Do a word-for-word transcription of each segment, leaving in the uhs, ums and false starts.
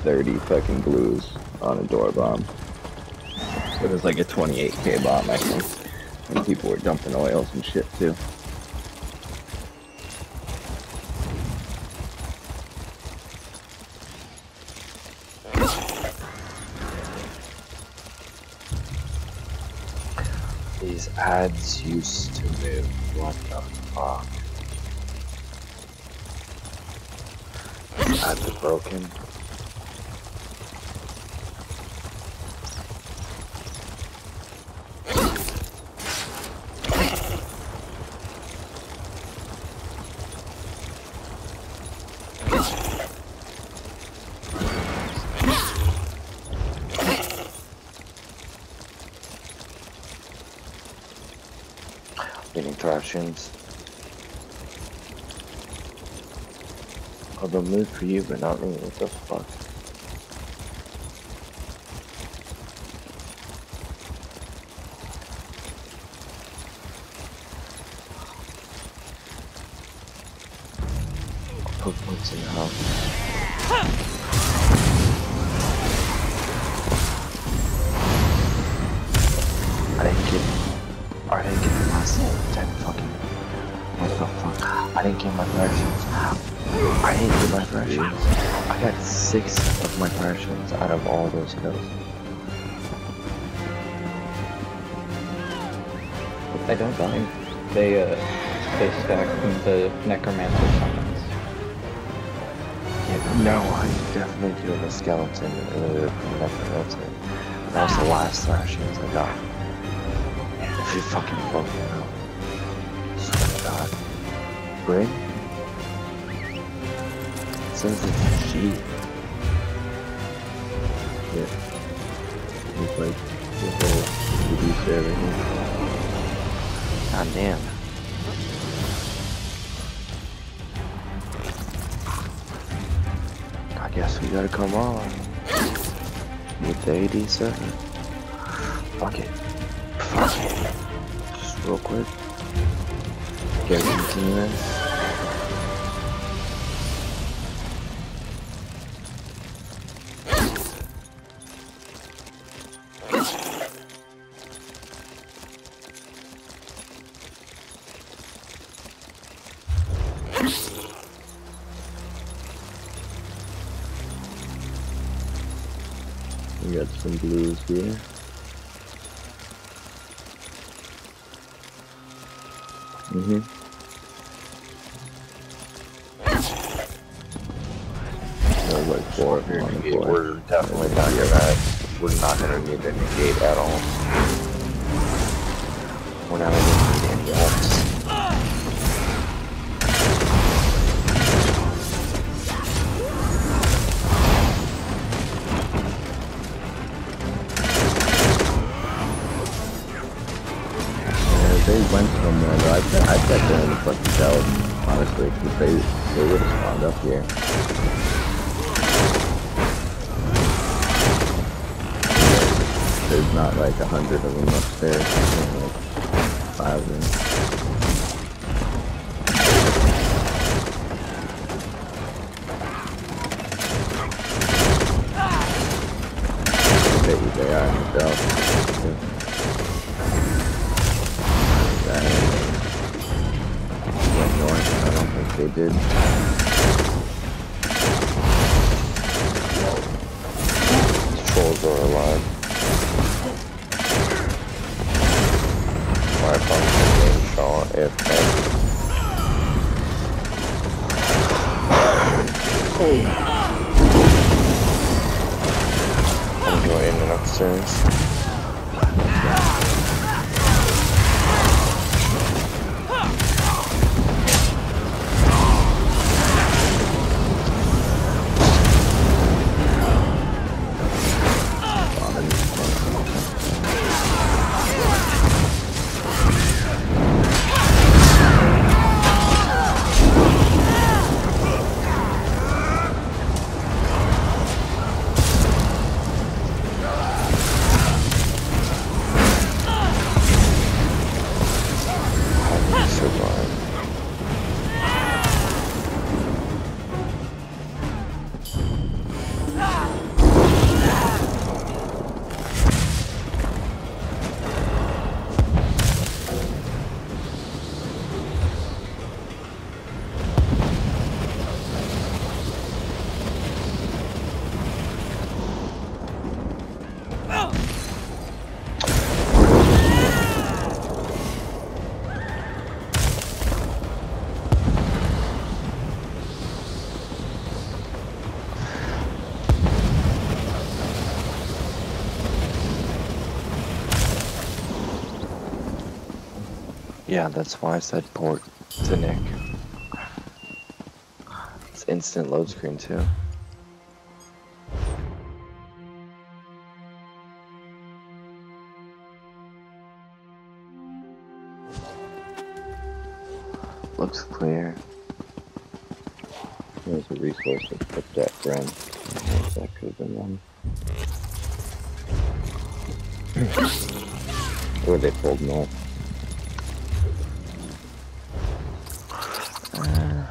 thirty fucking blues on a door bomb. So it was like a twenty-eight K bomb, I think. And people were dumping oils and shit too. These ads used to move. What the fuck? These ads are broken. Getting trashings. Oh, they'll move for you, but not me. What the fuck? I'll put points in the house. I didn't get. I didn't get the last ten fucking. What the fuck? I didn't get my fractions. I didn't get my fractions. I got six of my fractions out of all those kills. I don't think they uh they stack the necromancer summons. Yeah, no, I definitely killed a skeleton earlier from the necromancer. And that was the last fractions I got. Every fucking broken out. Swear to God. Bring? It says it's G. Yeah. It's like the whole producer over here. God damn. I guess we gotta come on. With the eighty-seven. Fuck it. Fuck it. Just real quick. Get continue this. We got some blues here. Mm-hmm. There's like four of them on the board. We're definitely not gonna. We're not gonna need a negate at all. We're not gonna need any ults. They went somewhere though. I bet, I bet they're in the fucking cells, honestly, because they, they would have spawned up here. There's not like a hundred of them upstairs, there's like five of them. I bet you they are in the cells. Went north, I don't think they did. Trolls are alive. My function is shot if they. I'm going in and upstairs. Yeah, that's why I said port to Nick. It's instant load screen too. Looks clear. There's a resource to put that friend. That could have been one. Or they pulled north. Uh,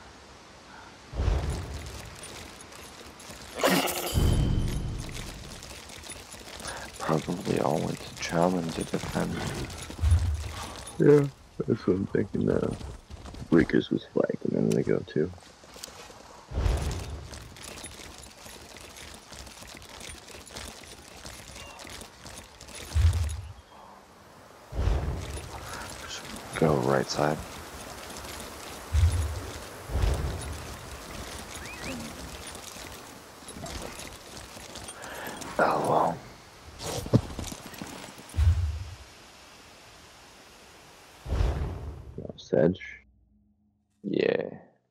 probably all went to challenge to defend. Yeah, that's what I'm thinking now. Breakers was flagged and then they go to. Go right side. Oh well. No, Sedge. Yeah.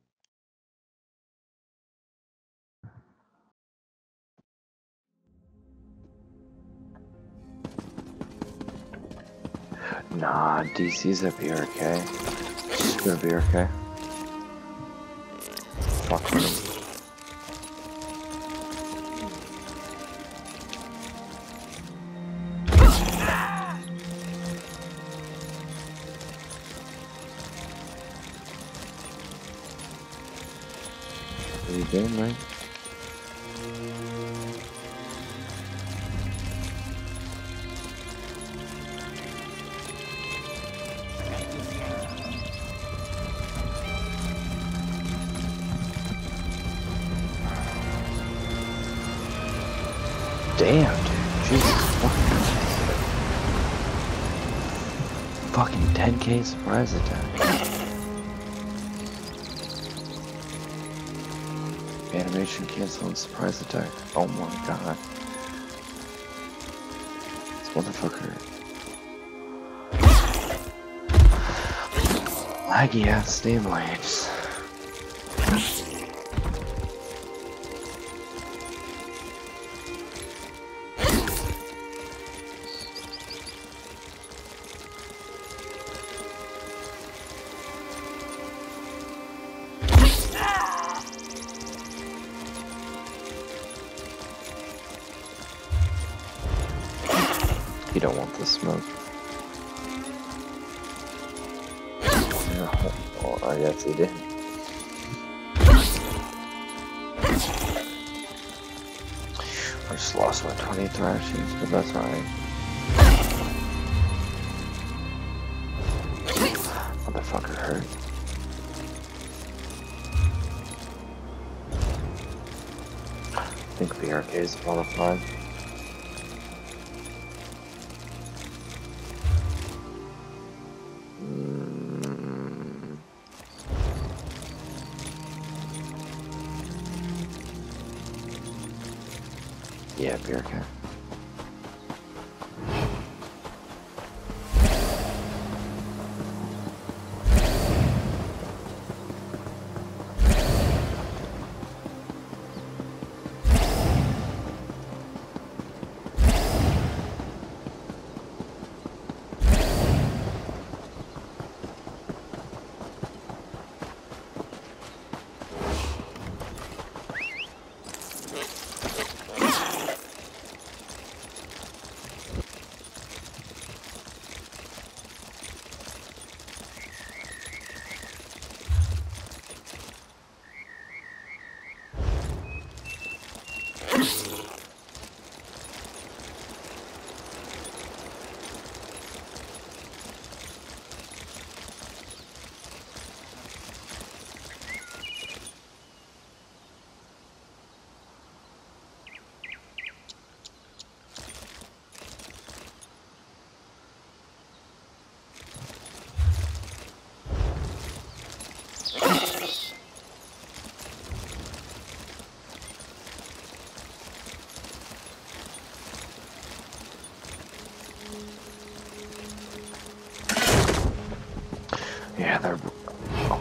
Nah, D C's a B R K. Just gonna B R K. Fuck him. What are you doing, man? Damn, dude. Jesus fucking Christ. Fucking ten K surprise attack. Animation cancel and surprise attack. Oh my god. This motherfucker. Laggy ass steam waves. You don't want the smoke. Oh, I guess he did. I just lost my twenty thrashings, but that's alright. Motherfucker hurt. I think B R K is qualified. Mm. Yeah, B R K.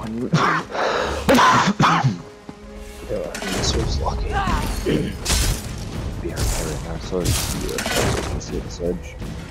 This was lucky. Be our parent now, so you can see this edge.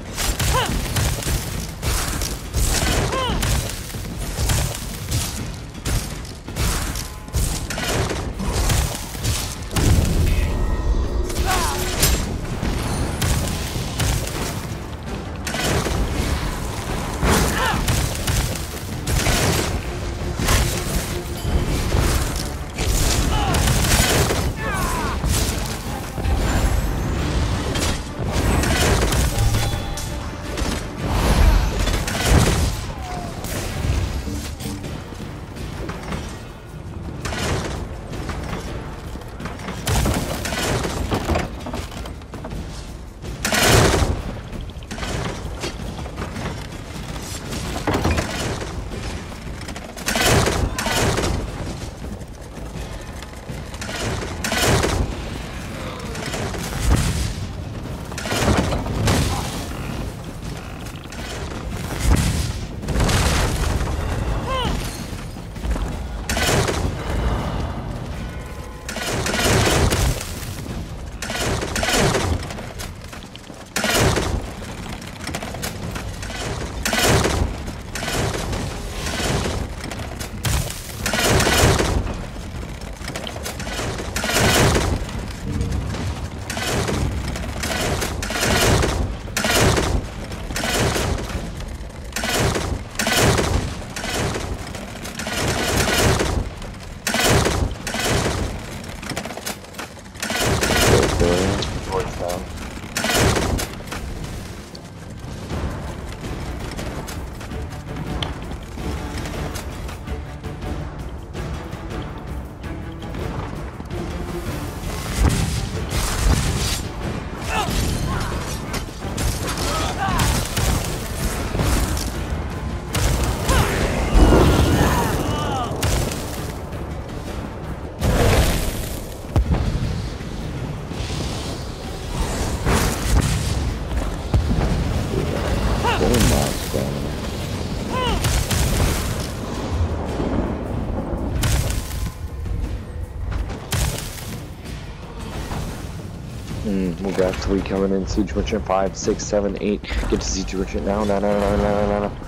Mm, we got three coming in. Siege merchant five, six, seven, eight. Get to siege merchant now. No, no, no, no, no, no, no.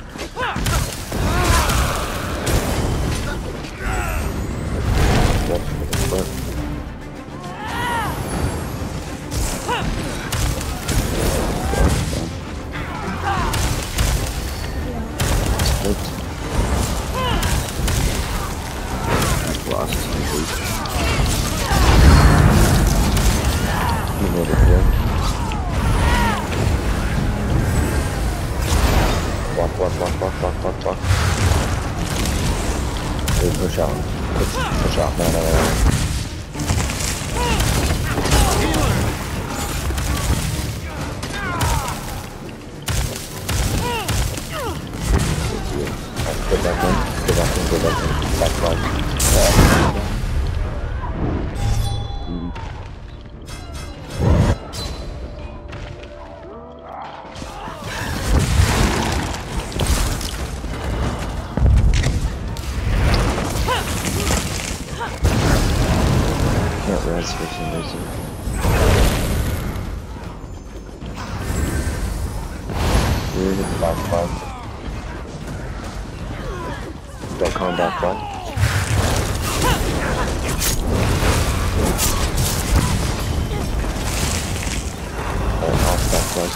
Walk, walk, walk, walk, walk, walk, walk. Dude, push out. Push, push out. No, no, no, no. Get back in. Get back in. Get back in. Back, back. Yeah. Can't res for some reason. We're in the back front. Don't come back front. Alright, off back front.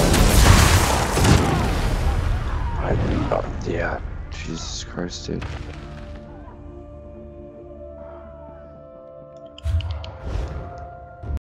I, uh, yeah, Jesus Christ, dude.